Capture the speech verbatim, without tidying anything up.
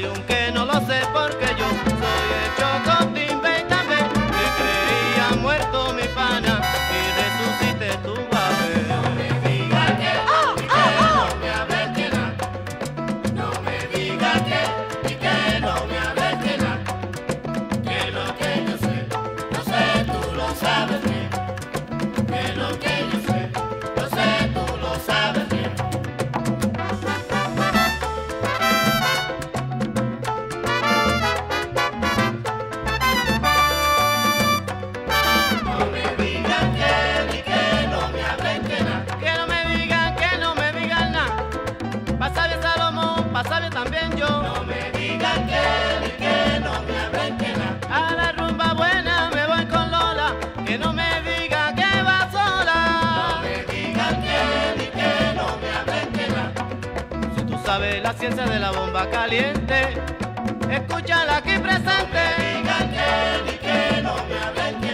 hay un que no lo sé porque yo soy hecho con timbe y también me creía muerto mi pana y resucité tu papel. No me digas que, ¡Oh, ni oh, que oh! no me hables que nada. No me digas que, ni que no me hables que nada. Que lo que yo sé, lo sé, tú lo sabes bien. Que lo que yo sé, lo sé, tú lo sabes bien. No me digas que, ni que no me hables que nada. Que no me digan, que no me digan nada. Pasa bien Salomón, pasa bien también yo. No me digas que, ni que no me hables que nada. A la rumba buena me voy con Lola. Que no me diga que va No sola. me digas que, ni que no me hables que nada. Si tú sabes la ciencia de la bomba caliente, escúchala aquí presente. Digas que, ni que no me hables que